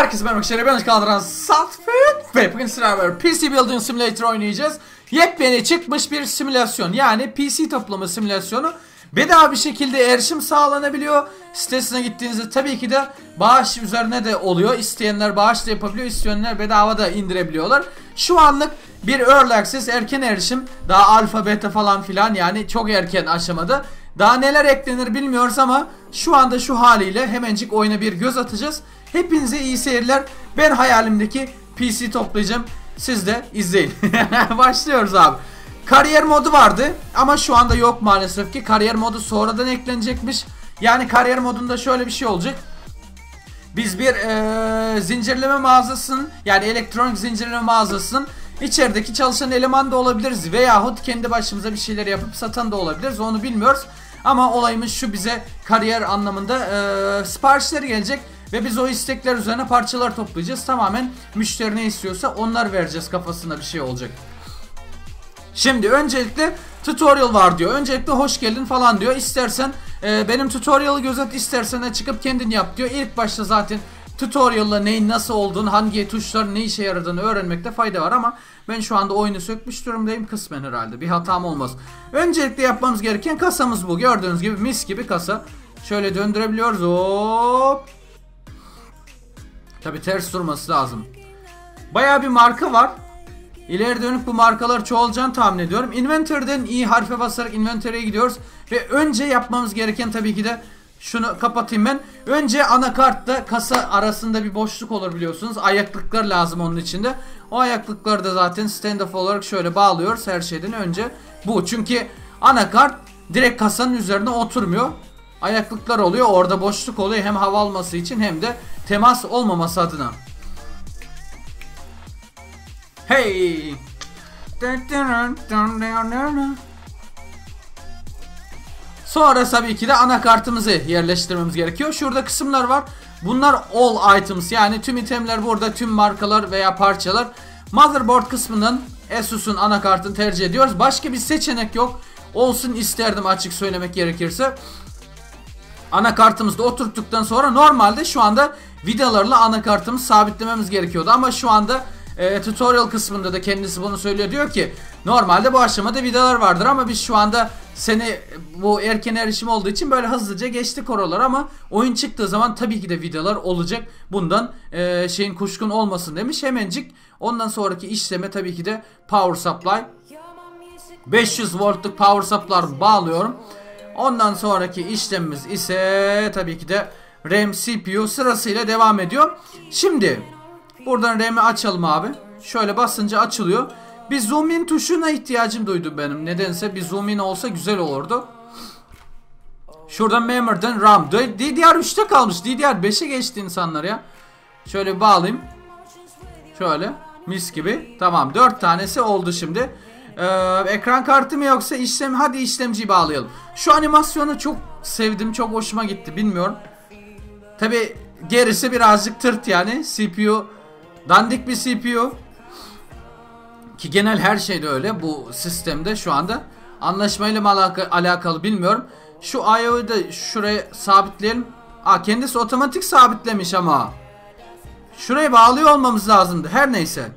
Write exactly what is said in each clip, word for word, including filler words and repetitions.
Herkese merhaba arkadaşlar, ben kaldıran Satfit ve bugün sizlerle P C Building Simulator oynayacağız. Yepyeni çıkmış bir simülasyon, yani P C toplama simülasyonu. Bedava bir şekilde erişim sağlanabiliyor. Sitesine gittiğinizde tabii ki de bağış üzerine de oluyor. İsteyenler bağış da yapabiliyor, isteyenler bedava da indirebiliyorlar. Şu anlık bir Early Access, erken erişim, daha alfa beta falan filan, yani çok erken aşamada. Daha neler eklenir bilmiyoruz ama şu anda şu haliyle hemencik oyuna bir göz atacağız. Hepinize iyi seyirler. Ben hayalimdeki P C toplayacağım. Siz de izleyin. Başlıyoruz abi. Kariyer modu vardı ama şu anda yok maalesef ki. Kariyer modu sonradan eklenecekmiş. Yani kariyer modunda şöyle bir şey olacak. Biz bir ee, zincirleme mağazasının, yani elektronik zincirleme mağazasının içerideki çalışan eleman da olabiliriz. Veyahut kendi başımıza bir şeyler yapıp satan da olabiliriz. Onu bilmiyoruz. Ama olayımız şu: bize kariyer anlamında ee, siparişleri gelecek. Ve biz o istekler üzerine parçalar toplayacağız. Tamamen müşteri ne istiyorsa onlar vereceğiz kafasında bir şey olacak. Şimdi öncelikle tutorial var diyor. Öncelikle hoş geldin falan diyor. İstersen e, benim tutorial'ı gözet, istersen de çıkıp kendin yap diyor. İlk başta zaten tutorial'la neyin nasıl olduğunu, hangi tuşların ne işe yaradığını öğrenmekte fayda var ama ben şu anda oyunu sökmüş durumdayım kısmen herhalde. Bir hatam olmaz. Öncelikle yapmamız gereken kasamız bu. Gördüğünüz gibi mis gibi kasa. Şöyle döndürebiliyoruz. Hop. Tabi ters durması lazım. Bayağı bir marka var. İleri dönük bu markalar çoğalacağını tahmin ediyorum. Inventory'den iyi harfe basarak inventory'e gidiyoruz. Ve önce yapmamız gereken tabii ki de şunu kapatayım ben. Önce anakartla kasa arasında bir boşluk olur biliyorsunuz. Ayaklıklar lazım onun içinde. O ayaklıkları da zaten stand-off olarak şöyle bağlıyoruz her şeyden önce. Bu çünkü anakart direkt kasanın üzerine oturmuyor. Ayaklıklar oluyor, orada boşluk oluyor, hem hava alması için hem de temas olmaması adına. Hey! Sonra tabii ki de anakartımızı yerleştirmemiz gerekiyor. Şurada kısımlar var. Bunlar all items, yani tüm itemler burada, tüm markalar veya parçalar. Motherboard kısmından Asus'un anakartını tercih ediyoruz. Başka bir seçenek yok. Olsun isterdim açık söylemek gerekirse. Anakartımızı da oturttuktan sonra normalde şu anda vidalarla anakartımızı sabitlememiz gerekiyordu. Ama şu anda e, tutorial kısmında da kendisi bunu söylüyor. Diyor ki normalde bu aşamada vidalar vardır ama biz şu anda seni bu erken erişim olduğu için böyle hızlıca geçtik oralar, ama oyun çıktığı zaman tabii ki de vidalar olacak. Bundan e, şeyin kuşkun olmasın demiş. Hemencik ondan sonraki işleme tabii ki de power supply. beş yüz voltluk power supply bağlıyorum. Ondan sonraki işlemimiz ise tabii ki de RAM, C P U sırasıyla devam ediyor. Şimdi buradan RAM'i açalım abi. Şöyle basınca açılıyor. Bir zoom in tuşuna ihtiyacım duydum benim. Nedense bir zoom in olsa güzel olurdu. Şuradan memory'den RAM. D D R üçte kalmış. D D R beşe geçti insanlar ya. Şöyle bir bağlayayım. Şöyle mis gibi. Tamam, dört tanesi oldu şimdi. Ee, ekran kartı mı yoksa işlem, hadi işlemciyi bağlayalım. Şu animasyonu çok sevdim, çok hoşuma gitti, bilmiyorum. Tabi gerisi birazcık tırt yani. C P U dandik bir C P U ki genel her şeyde öyle bu sistemde şu anda. Anlaşmayla mı alaka alakalı bilmiyorum. Şu I O'yu da şuraya sabitleyelim. Aa, kendisi otomatik sabitlemiş ama şuraya bağlıyor olmamız lazımdı, her neyse.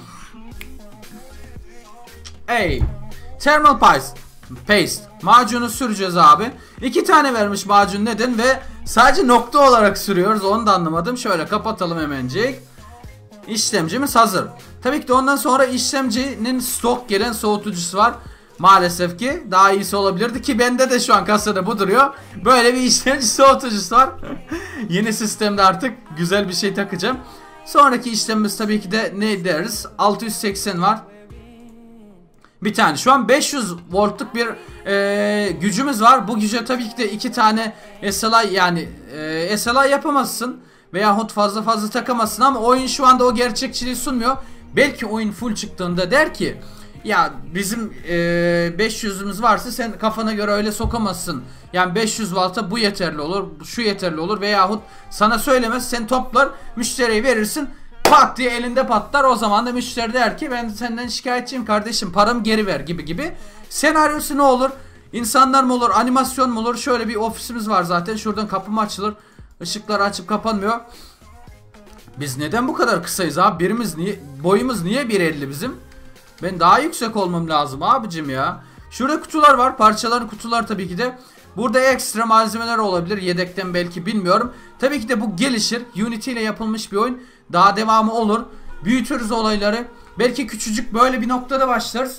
Hey, thermal paste, paste macunu süreceğiz abi. İki tane vermiş macun, neden ve sadece nokta olarak sürüyoruz, onu da anlamadım. Şöyle kapatalım hemencik. İşlemcimiz hazır. Tabii ki de ondan sonra işlemcinin stok gelen soğutucusu var. Maalesef ki daha iyisi olabilirdi ki bende de şu an kasada bu duruyor. Böyle bir işlemci soğutucusu var. Yeni sistemde artık güzel bir şey takacağım. Sonraki işlemimiz tabii ki de ne deriz? altı yüz seksen var. Bir tane şu an beş yüz voltluk bir e, gücümüz var. Bu güce tabii ki de iki tane S L I, yani e, S L I yapamazsın veyahut fazla fazla takamazsın ama oyun şu anda o gerçekçiliği sunmuyor. Belki oyun full çıktığında der ki ya bizim e, beş yüzümüz varsa sen kafana göre öyle sokamazsın. Yani beş yüz volta bu yeterli olur, şu yeterli olur veyahut sana söylemez, sen toplar müşteriye verirsin. Pat diye elinde patlar. O zaman da müşteri der ki ben senden şikayetçiyim kardeşim, paramı geri ver gibi gibi. Senaryosu ne olur? İnsanlar mı olur? Animasyon mu olur? Şöyle bir ofisimiz var zaten. Şuradan kapı mı açılır? Işıklar açıp kapanmıyor. Biz neden bu kadar kısayız abi? Birimiz niye, boyumuz niye bir elli bizim? Ben daha yüksek olmam lazım abicim ya. Şurada kutular var. Parçaların kutular tabii ki de. Burada ekstra malzemeler olabilir. Yedekten belki, bilmiyorum. Tabii ki de bu gelişir. Unity ile yapılmış bir oyun. Daha devamı olur. Büyütürüz olayları. Belki küçücük böyle bir noktada başlarız.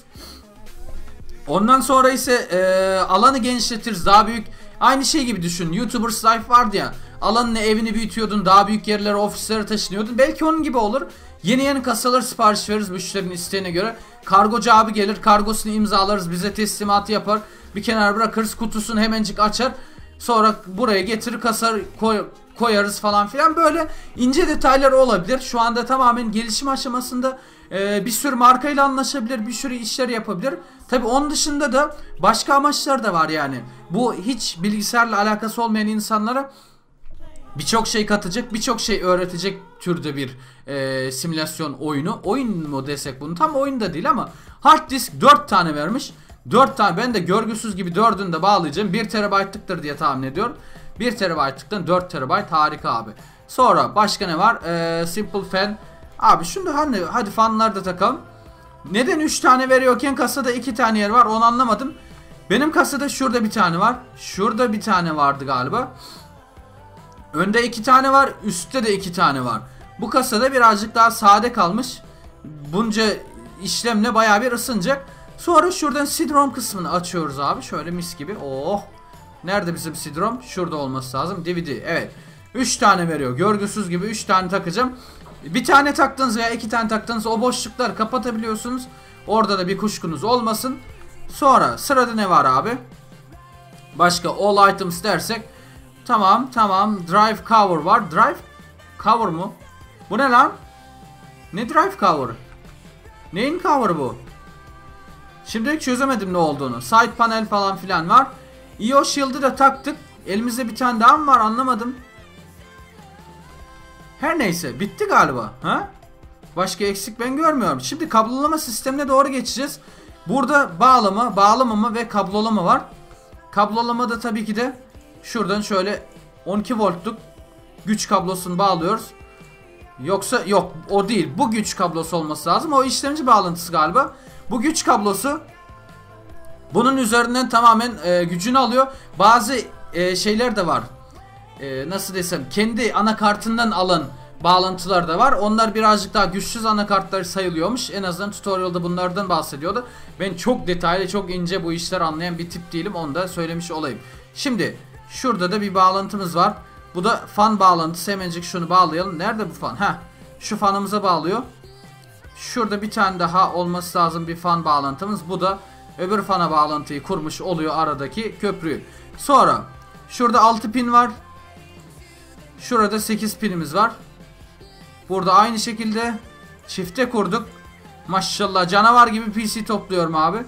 Ondan sonra ise e, alanı genişletiriz. Daha büyük. Aynı şey gibi düşün. YouTubers Life vardı ya. Alanını, evini büyütüyordun. Daha büyük yerlere, ofislere taşınıyordun. Belki onun gibi olur. Yeni yeni kasalar sipariş veririz müşterinin isteğine göre. Kargocu abi gelir. Kargosunu imzalarız. Bize teslimatı yapar. Bir kenara bırakırız. Kutusunu hemencik açar. Sonra buraya getirir, kasar koy, koyarız falan filan. Böyle ince detaylar olabilir. Şu anda tamamen gelişim aşamasında. Ee, bir sürü markayla anlaşabilir. Bir sürü işler yapabilir. Tabi onun dışında da başka amaçlar da var yani. Bu hiç bilgisayarla alakası olmayan insanlara birçok şey katacak, birçok şey öğretecek türde bir e, simülasyon oyunu. Oyun mu desek bunu? Tam oyun da değil ama hard disk dört tane vermiş. dört tane, ben de görgüsüz gibi dördünü de bağlayacağım. bir terabaytlıktır diye tahmin ediyorum. bir terabaytlıktan dört terabayt, harika abi. Sonra başka ne var? Ee, Simple Fan. Abi şunu da hani, hadi fanlar da takalım. Neden üç tane veriyorken kasada iki tane yer var, onu anlamadım. Benim kasada şurada bir tane var. Şurada bir tane vardı galiba. Önde iki tane var. Üstte de iki tane var. Bu kasada birazcık daha sade kalmış. Bunca işlemle bayağı bir ısınacak. Sonra şuradan C D-ROM kısmını açıyoruz abi. Şöyle mis gibi. Oh. Nerede bizim C D-ROM? Şurada olması lazım. D V D. Evet. üç tane veriyor. Görgüsüz gibi üç tane takacağım. Bir tane taktınız veya iki tane taktınız, o boşlukları kapatabiliyorsunuz. Orada da bir kuşkunuz olmasın. Sonra sırada ne var abi? Başka all items dersek. Tamam tamam. Drive cover var. Drive cover mu? Bu ne lan? Ne drive cover? Neyin cover bu? Şimdi çözemedim ne olduğunu. Side panel falan filan var. I O shield'ı da taktık. Elimizde bir tane daha mı var, anlamadım. Her neyse, bitti galiba. Ha? Başka eksik ben görmüyorum. Şimdi kablolama sistemine doğru geçeceğiz. Burada bağlama, bağlamama ve kablolama var. Kablolama da tabii ki de şuradan şöyle on iki voltluk güç kablosunu bağlıyoruz. Yoksa yok, o değil. Bu güç kablosu olması lazım. O işlemci bağlantısı galiba. Bu güç kablosu bunun üzerinden tamamen e, gücünü alıyor. Bazı e, şeyler de var. E, nasıl desem, kendi anakartından alan bağlantılar da var. Onlar birazcık daha güçsüz anakartlar sayılıyormuş. En azından tutorial'da bunlardan bahsediyordu. Ben çok detaylı, çok ince bu işler anlayan bir tip değilim. Onu da söylemiş olayım. Şimdi şurada da bir bağlantımız var. Bu da fan bağlantısı. Hemencik şunu bağlayalım. Nerede bu fan? Heh, şu fanımıza bağlıyor. Şurada bir tane daha olması lazım bir fan bağlantımız. Bu da öbür fana bağlantıyı kurmuş oluyor, aradaki köprüyü. Sonra şurada altı pin var. Şurada sekiz pinimiz var. Burada aynı şekilde çifte kurduk. Maşallah canavar gibi P C topluyorum abi.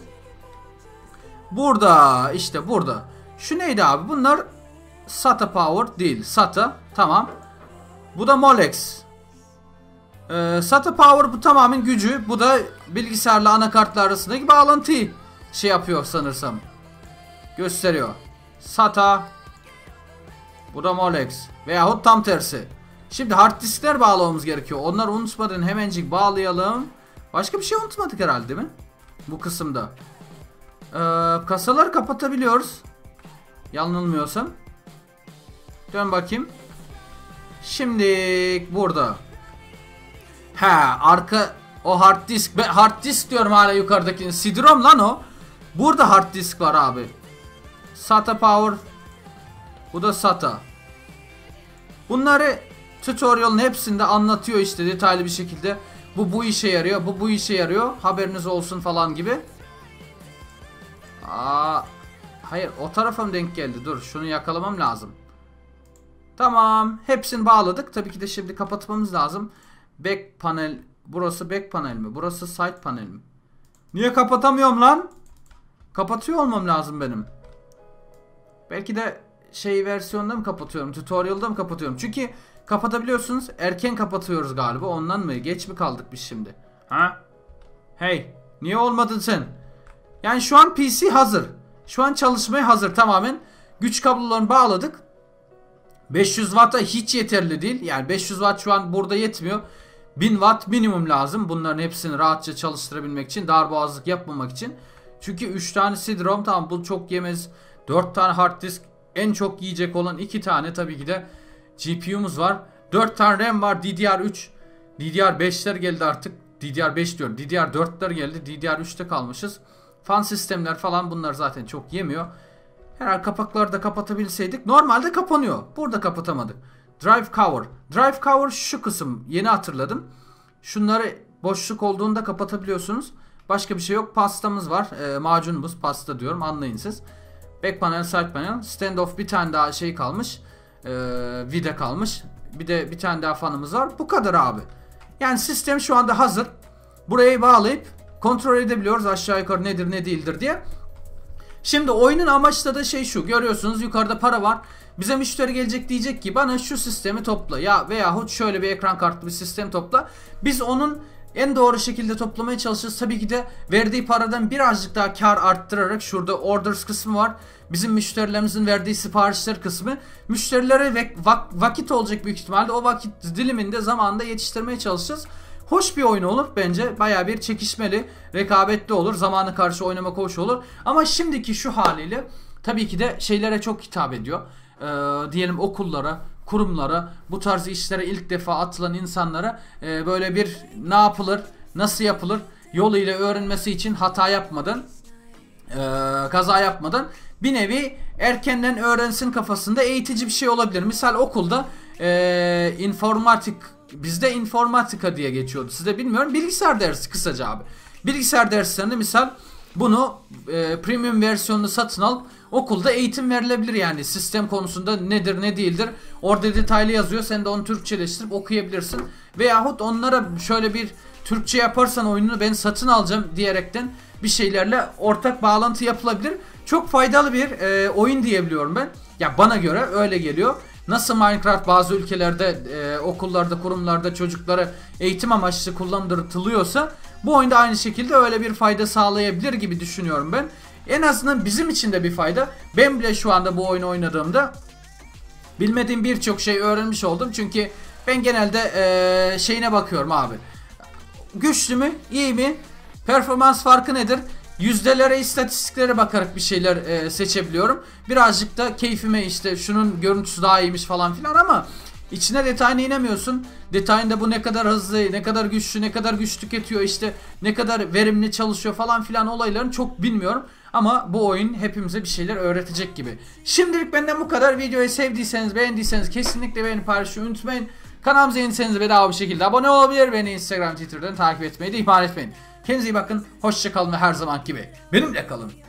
Burada işte burada. Şu neydi abi? Bunlar SATA power değil. SATA. Tamam. Bu da Molex. Ee, SATA power bu tamamen gücü. Bu da bilgisayarla anakartlar arasındaki bağlantıyı şey yapıyor sanırsam. Gösteriyor. SATA. Bu da Molex. Veyahut tam tersi. Şimdi hard diskler bağlamamız gerekiyor. Onları unutmadan hemencik bağlayalım. Başka bir şey unutmadık herhalde, değil mi? Bu kısımda. Ee, kasaları kapatabiliyoruz. Yanılmıyorsam. Dön bakayım. Şimdi burada. He, arka o hard disk. Ben hard disk diyorum hala yukarıdaki. C D-ROM lan o. Burada hard disk var abi. SATA power. Bu da SATA. Bunları tutorial'ın hepsinde anlatıyor işte detaylı bir şekilde. Bu bu işe yarıyor. Bu bu işe yarıyor. Haberiniz olsun falan gibi. Aa, hayır, o tarafa mı denk geldi? Dur, şunu yakalamam lazım. Tamam. Hepsini bağladık. Tabii ki de şimdi kapatmamız lazım. Back panel. Burası back panel mi? Burası side panel mi? Niye kapatamıyorum lan? Kapatıyor olmam lazım benim. Belki de şey versiyonda mı kapatıyorum? Tutorial'da mı kapatıyorum? Çünkü kapatabiliyorsunuz. Erken kapatıyoruz galiba. Ondan mı? Geç mi kaldık biz şimdi? Ha? Hey. Niye olmadın sen? Yani şu an P C hazır. Şu an çalışmaya hazır tamamen. Güç kablolarını bağladık. beş yüz Watt'a hiç yeterli değil. Yani beş yüz Watt şu an burada yetmiyor. bin Watt minimum lazım. Bunların hepsini rahatça çalıştırabilmek için. Darboğazlık yapmamak için. Çünkü üç tane C D-ROM, tamam bu çok yemez. dört tane hard disk, en çok yiyecek olan iki tane tabii ki de G P U'muz var. dört tane RAM var. D D R üç. D D R beşler geldi artık. D D R beş diyorum. D D R dörtler geldi. D D R üçte kalmışız. Fan sistemler falan bunlar zaten çok yemiyor. Herhalde kapakları da kapatabilseydik. Normalde kapanıyor. Burada kapatamadık. Drive cover. Drive cover şu kısım. Yeni hatırladım. Şunları boşluk olduğunda kapatabiliyorsunuz. Başka bir şey yok. Pastamız var. E, macunumuz. Pasta diyorum. Anlayın siz. Back panel, side panel. Standoff bir tane daha şey kalmış. E, vida kalmış. Bir de bir tane daha fanımız var. Bu kadar abi. Yani sistem şu anda hazır. Burayı bağlayıp kontrol edebiliyoruz aşağı yukarı nedir ne değildir diye. Şimdi oyunun amaçta da şey şu. Görüyorsunuz yukarıda para var. Bize müşteri gelecek, diyecek ki bana şu sistemi topla. Ya veyahut şöyle bir ekran kartlı bir sistem topla. Biz onun en doğru şekilde toplamaya çalışacağız. Tabii ki de verdiği paradan birazcık daha kar arttırarak, şurada orders kısmı var. Bizim müşterilerimizin verdiği siparişler kısmı. Müşterilere vakit olacak büyük ihtimalle. O vakit diliminde zamanında yetiştirmeye çalışacağız. Hoş bir oyun olur bence. Bayağı bir çekişmeli, rekabetli olur. Zamanı karşı oynamak hoş olur. Ama şimdiki şu haliyle tabii ki de şeylere çok hitap ediyor. Ee, diyelim okullara, kurumlara, bu tarz işlere ilk defa atılan insanlara e, böyle bir ne yapılır, nasıl yapılır yoluyla öğrenmesi için hata yapmadan, e, kaza yapmadan bir nevi erkenden öğrensin kafasında eğitici bir şey olabilir. Misal okulda e, informatik, bizde informatika diye geçiyordu. Sizde bilmiyorum. Bilgisayar dersi kısaca abi. Bilgisayar derslerinde misal bunu e, premium versiyonunu satın al. Okulda eğitim verilebilir yani. Sistem konusunda nedir ne değildir. Orada detaylı yazıyor. Sen de onu Türkçeleştirip okuyabilirsin. Veyahut onlara şöyle bir Türkçe yaparsan oyununu ben satın alacağım diyerekten bir şeylerle ortak bağlantı yapılabilir. Çok faydalı bir e, oyun diyebiliyorum ben. Ya bana göre öyle geliyor. Nasıl Minecraft bazı ülkelerde e, okullarda, kurumlarda çocuklara eğitim amaçlı kullandırılıyorsa bu oyunda aynı şekilde öyle bir fayda sağlayabilir gibi düşünüyorum ben. En azından bizim için de bir fayda. Ben bile şu anda bu oyunu oynadığımda bilmediğim birçok şey öğrenmiş oldum. Çünkü ben genelde e, şeyine bakıyorum abi. Güçlü mü, iyi mi, performans farkı nedir? Yüzdelere, istatistiklere bakarak bir şeyler e, seçebiliyorum. Birazcık da keyfime işte şunun görüntüsü daha iyiymiş falan filan ama içine detayına inemiyorsun. Detayında bu ne kadar hızlı, ne kadar güçlü, ne kadar güç tüketiyor, işte ne kadar verimli çalışıyor falan filan olaylarını çok bilmiyorum. Ama bu oyun hepimize bir şeyler öğretecek gibi. Şimdilik benden bu kadar. Videoyu sevdiyseniz, beğendiyseniz kesinlikle beğeni paylaşmayı unutmayın. Kanalımıza yeniyseniz bedava bir şekilde abone olabilir. Beni Instagram, Twitter'dan takip etmeyi de ihmal etmeyin. Kendinize iyi bakın. Hoşça kalın ve her zaman gibi benimle kalın.